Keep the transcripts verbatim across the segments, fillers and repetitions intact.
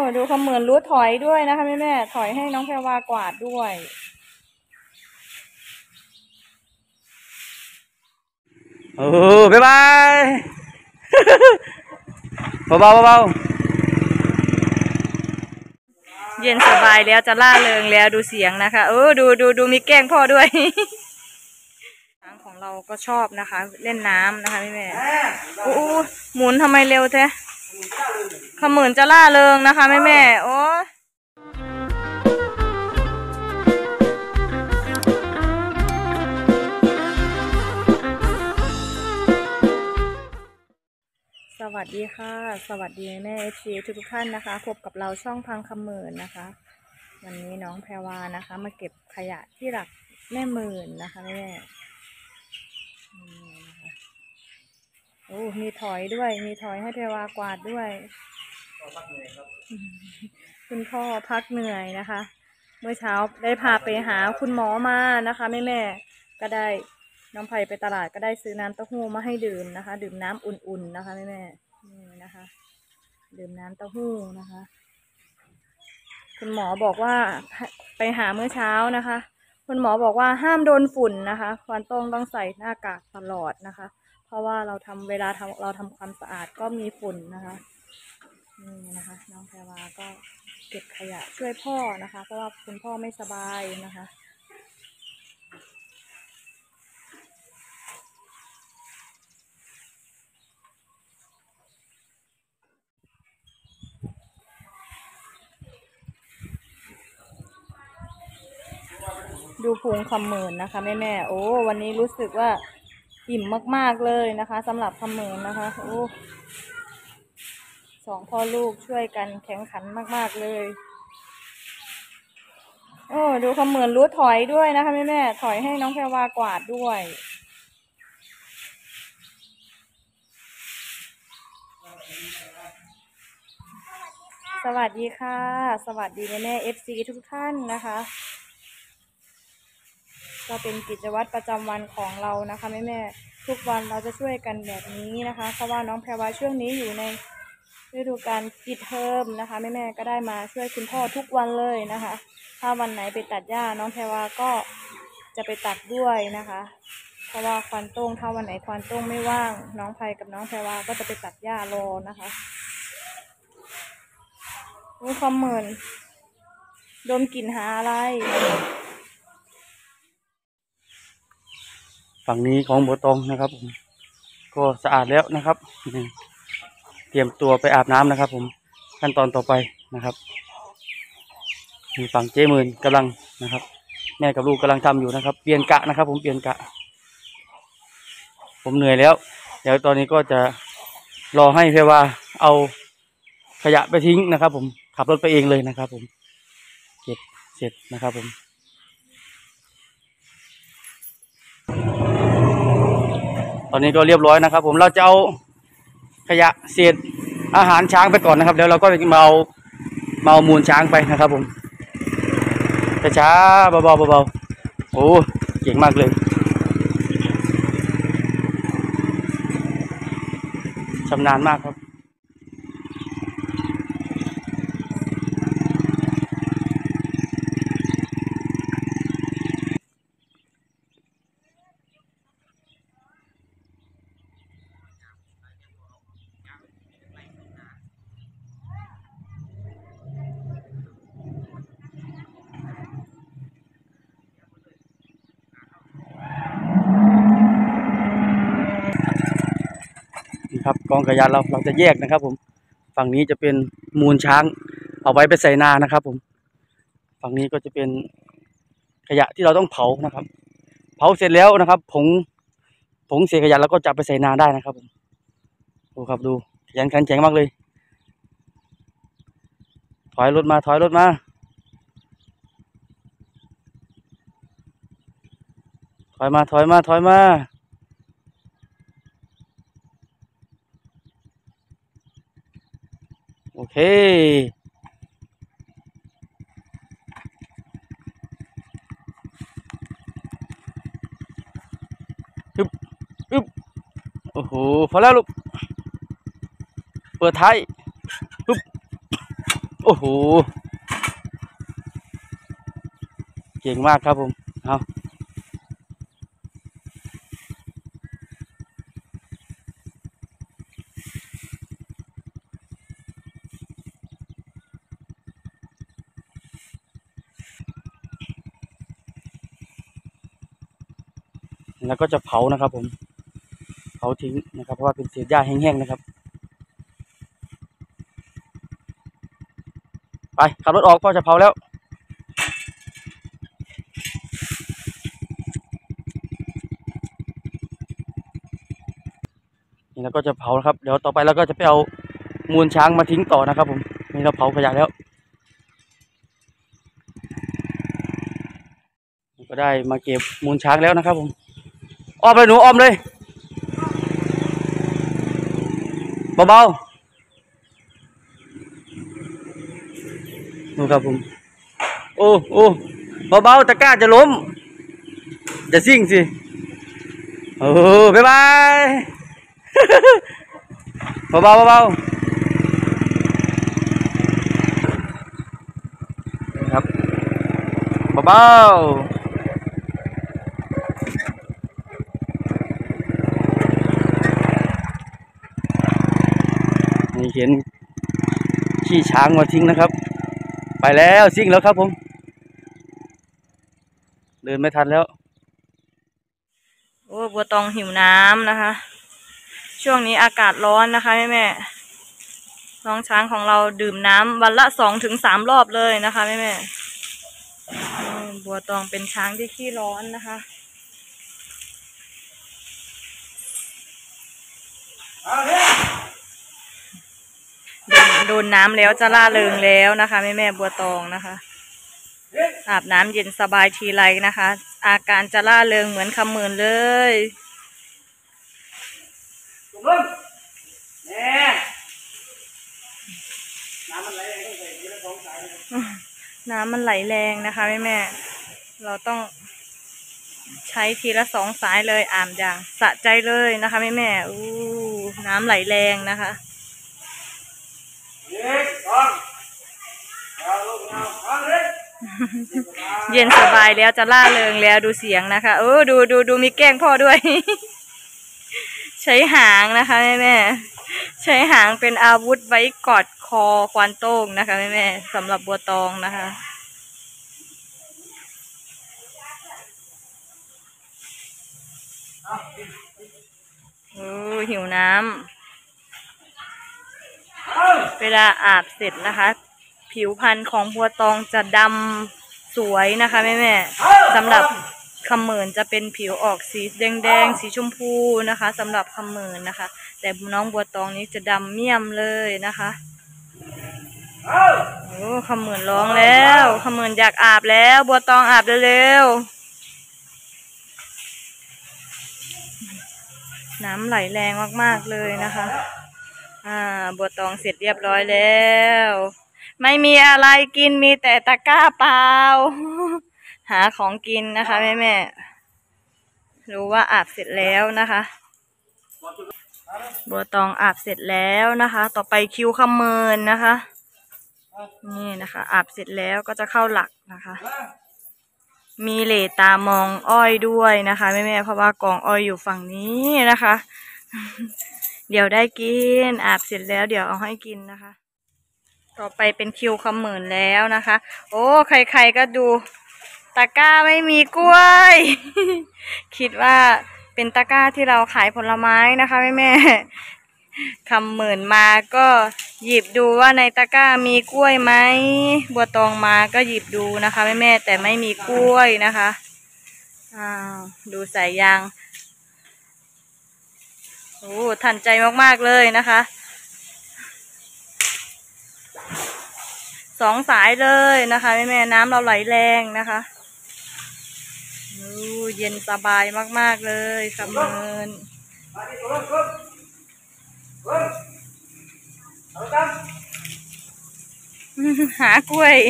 ดูเขาเหมือนรู้ถอยด้วยนะคะแม่แม่ถอยให้น้องแพรวากวาดด้วยโอ้บ๊ายบายเบาเบาเบาเย็นสบายแล้วจะล่าเริงแล้วดูเสียงนะคะเออดูดูดูมีแกล้งพ่อด้วยช้างของเราก็ชอบนะคะเล่นน้ำนะคะแม่แม่โอ้หมุนทำไมเร็วแท้ขมือนจะล่าเริงนะคะแม่แม่โอ้สวัสดีค่ะสวัสดีแม่เอฟซีทุกทุกท่านนะคะพบกับเราช่องพังคำหมื่นนะคะวันนี้น้องแพรวานะคะมาเก็บขยะที่หลักแม่หมื่นนะคะแม่โอ้มีถอยด้วยมีถอยให้แพรวากวาดด้วยคุณพ่อพักเหนื่อยนะคะเมื่อเช้าได้พาไปหาคุณหมอมานะคะแม่แม่ก็ได้น้องไผ่ไปตลาดก็ได้ซื้อน้ำเต้าหู้มาให้ดื่มนะคะดื่มน้ำอุ่นๆนะคะแม่แม่นี่นะคะดื่มน้ำเต้าหู้นะคะคุณหมอบอกว่าไปหาเมื่อเช้านะคะคุณหมอบอกว่าห้ามโดนฝุ่นนะคะควรต้องต้องใส่หน้ากากตลอดนะคะเพราะว่าเราทำเวลาทำเราทำความสะอาดก็มีฝุ่นนะคะนี่นะคะน้องแพรวาก็เก็บขยะช่วยพ่อนะคะเพราะว่าคุณพ่อไม่สบายนะคะดูพุงคำหมื่นนะคะแม่แม่โอ้วันนี้รู้สึกว่าอิ่มมากๆเลยนะคะสำหรับคำหมื่นนะคะโอ้สองพ่อลูกช่วยกันแข่งขันมากๆเลยโอ้ดูคำหมื่นรู้ถอยด้วยนะคะแม่แม่ถอยให้น้องแพรวากวาดด้วยสวัสดีค่ะสวัสดีแม่แม่เอฟซีทุกท่านนะคะก็เป็นกิจวัตรประจำวันของเรานะคะแม่แม่ทุกวันเราจะช่วยกันแบบนี้นะคะเพราะว่าน้องแพรวาช่วงนี้อยู่ในฤดูกาลปิดเทอมนะคะแม่แม่ก็ได้มาช่วยคุณพ่อทุกวันเลยนะคะถ้าวันไหนไปตัดหญ้าน้องแพรวาก็จะไปตัดด้วยนะคะเพราะว่าควานต้งถ้าวันไหนควานต้งไม่ว่างน้องไพกับน้องแพรวาก็จะไปตัดหญ้ารอนะคะรู้ความเหมือนดมกลิ่นหาอะไรฝั่งนี้ของบัวตองนะครับผมก็สะอาดแล้วนะครับเตรียมตัวไปอาบน้ำนะครับผมขั้นตอนต่อไปนะครับมีฝั่งเจ๊หมื่นกำลังนะครับแม่กับลูกกำลังทำอยู่นะครับเปลี่ยนกะนะครับผมเปลี่ยนกะผมเหนื่อยแล้วเดี๋ยวตอนนี้ก็จะรอให้แพรวาเอาขยะไปทิ้งนะครับผมขับรถไปเองเลยนะครับผมเก็บเสร็จนะครับผมตอนนี้ก็เรียบร้อยนะครับผมเราจะเอาขยะเศษอาหารช้างไปก่อนนะครับแล้วเราก็มาเอามาเอามูลช้างไปนะครับผมช้าๆเบาๆเบาๆโอ้เก่งมากเลยชำนาญมากครับครับกองขยะเราเราจะแยกนะครับผมฝั่งนี้จะเป็นมูลช้างเอาไว้ไปใส่นานะครับผมฝั่งนี้ก็จะเป็นขยะที่เราต้องเผานะครับเผาเสร็จแล้วนะครับผงผงเศษขยะเราก็จะไปใส่นาได้นะครับผมดูครับดูขยันขันแข็งมากเลยถอยรถมาถอยรถมาถอยมาถอยมาถอยมาโอเคอึบอึบโอ้โหพอแล้วลูกเปิดท้ายอึบโโอ้โหเก่งมากครับผมเอาแล้วก็จะเผานะครับผมเผาทิ้งนะครับเพราะว่าเป็นเศษหญ้าแห้งๆนะครับไปขับรถออกพ่อจะเผาแล้วนี่เราก็จะเผาครับเดี๋ยวต่อไปเราก็จะไปเอามูลช้างมาทิ้งต่อนะครับผมนี่เราเผาขยะแล้วก็ได้มาเก็บมูลช้างแล้วนะครับผมอ้อมเลยหนูอ้อมเลยเบาๆนูครับผมโอ้โอ้เบาๆตะกร้าจะล้มจะซิ่งสิโอ้บ๊ายบายเบาๆเบาๆครับเบาๆนี่เห็นขี้ช้างมาทิ้งนะครับไปแล้วซิ่งแล้วครับผมเดินไม่ทันแล้วโอ้บัวตองหิวน้ำนะคะช่วงนี้อากาศร้อนนะคะแม่แม่น้องช้างของเราดื่มน้ำวันละสองถึงสามรอบเลยนะคะแม่แม่บัวตองเป็นช้างที่ขี้ร้อนนะคะโดนโดนน้ำแล้วจะล่าเริงแล้วนะคะแม่แม่บัวตองนะคะอาบน้ำเย็นสบายทีไรนะคะอาการจะล่าเริงเหมือนคำหมื่นเลยน้ำมันไหลแรงนะคะแม่แม่เราต้องใช้ทีละสองสายเลยอาบอย่างสะใจเลยนะคะแม่แม่อู้น้ำไหลแรงนะคะเย็นสบายแล้วจะล่าเริงแล้วดูเสียงนะคะเออดูดูดูมีแกล้งพ่อด้วย ใช้หางนะคะแม่แม่ใช้หางเป็นอาวุธไว้กอดคอควานโต้งนะคะแม่แม่สำหรับบัวตองนะคะโอ้หิวน้ำเวลาอาบเสร็จนะคะผิวพรรณของบัวตองจะดำสวยนะคะแม่แม่สำหรับคำเหมินจะเป็นผิวออกสีแดงๆสีชมพูนะคะสำหรับคำเหมินนะคะแต่น้องบัวตองนี้จะดำเมี่ยมเลยนะคะโอ้คำเหมินร้องแล้วคำเหมินอยากอาบแล้วบัวตองอาบเร็วๆน้ำไหลแรงมากๆเลยนะคะอ่าบัวตองเสร็จเรียบร้อยแล้วไม่มีอะไรกินมีแต่ตะกร้าเปล่า หาของกินนะคะแม่แม่รู้ว่าอาบเสร็จแล้วนะคะบัวตองอาบเสร็จแล้วนะคะต่อไปคิวคำเมินนะคะนี่นะคะอาบเสร็จแล้วก็จะเข้าหลักนะคะมีเหล่ตามองอ้อยด้วยนะคะแม่แม่เพราะว่ากองอ้อยอยู่ฝั่งนี้นะคะ เดี๋ยวได้กินอาบเสร็จแล้วเดี๋ยวเอาให้กินนะคะต่อไปเป็นคิวคำเมินแล้วนะคะโอ้ใครๆก็ดูตะกร้าไม่มีกล้วย คิดว่าเป็นตะกร้าที่เราขายผลไม้นะคะแม่แม่คำเหมือนมาก็หยิบดูว่าในตะกร้ามีกล้วยไหมบัวตองมาก็หยิบดูนะคะแม่แม่แต่ไม่มีกล้วยนะคะอ้าวดูสายยางโอ้ทันใจมากๆเลยนะคะสองสายเลยนะคะแม่แม่น้ำเราไหลแรงนะคะเย็นสบายมากๆเลยคำเมินหากล้วย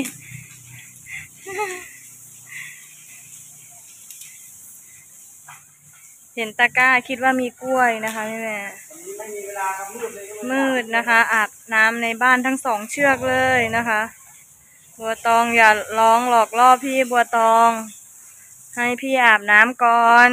เห็นตะกร้าคิดว่ามีกล้วยนะคะแม่แม่ลาครับมืดเลยก็เลยมืดนะคะอาบน้ำในบ้านทั้งสองเชือกเลยนะคะ บัวตองอย่าร้องหลอกล่อพี่บัวตอง ให้พี่อาบน้ำก่อน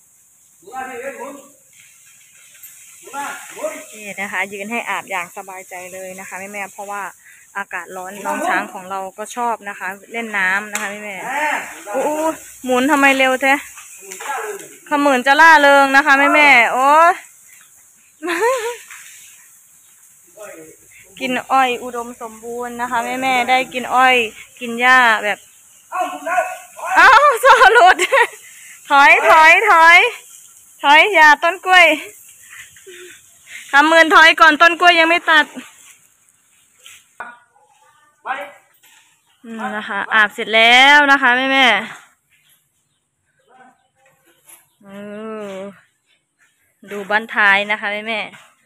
นี่นะคะยืนให้อาบอย่างสบายใจเลยนะคะแม่แม่เพราะว่าอากาศร้อนน้องช้างของเราก็ชอบนะคะ เล่นน้ำนะคะแม่แม่โอ้หมุนทำไมเร็วแท้ขมื่นจะล่าเริงนะคะแม่แม่โอ้กินอ้อยอุดมสมบูรณ์นะคะแม่แม่ได้กินอ้อยกินหญ้าแบบเอ้าโซ่หลุดถอยถอยถอยถอยอย่าต้นกล้วยทำมือถอยก่อนต้นกล้วยยังไม่ตัดอืมนะคะอาบเสร็จแล้วนะคะแม่แม่เออดูบ้านท้ายนะคะแม่แม่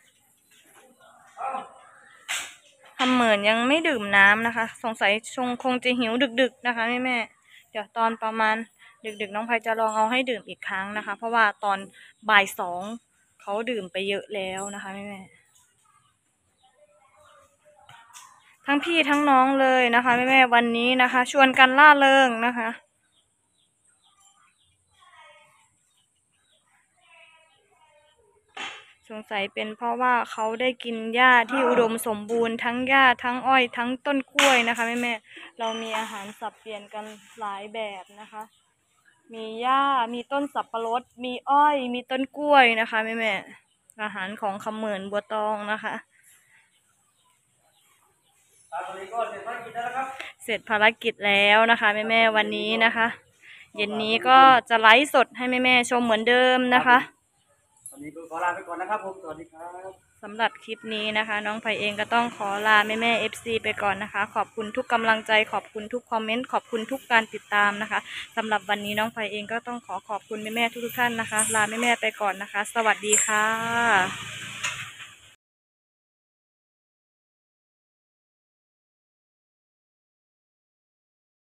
ทำเหมือนยังไม่ดื่มน้ำนะคะสงสัยชงคงจะหิวดึกๆนะคะแม่แม่เดี๋ยวตอนประมาณดึกๆน้องไพจะลองเอาให้ดื่มอีกครั้งนะคะเพราะว่าตอนบ่ายสองเขาดื่มไปเยอะแล้วนะคะแม่แม่ทั้งพี่ทั้งน้องเลยนะคะแม่แม่วันนี้นะคะชวนกันล่าเริงนะคะสงสัยเป็นเพราะว่าเขาได้กินหญ้าที่อุดมสมบูรณ์ทั้งหญ้าทั้งอ้อยทั้งต้นกล้วยนะคะแม่แม่เรามีอาหารสับเปลี่ยนกันหลายแบบนะคะมีหญ้ามีต้นสับปะรดมีอ้อยมีต้นกล้วยนะคะแม่แม่อาหารของคำเหมือนบัวตองนะคะเสร็จภารกิจแล้วนะคะแม่แม่วันนี้นะคะเย็นนี้ก็จะไลฟ์สดให้แม่แม่ชมเหมือนเดิมนะคะวันนี้ก็ขอลาไปก่อนนะครับผมสวัสดีครับสำหรับคลิปนี้นะคะน้องไผ่เองก็ต้องขอลาแม่แม่ เอฟ ซี ไปก่อนนะคะขอบคุณทุกกำลังใจขอบคุณทุกคอมเมนต์ขอบคุณทุกการติดตามนะคะสำหรับวันนี้น้องไผ่เองก็ต้องขอขอบคุณแม่แม่ทุกๆท่านนะคะลาแม่แม่ไปก่อนนะคะสวัสดีค่ะ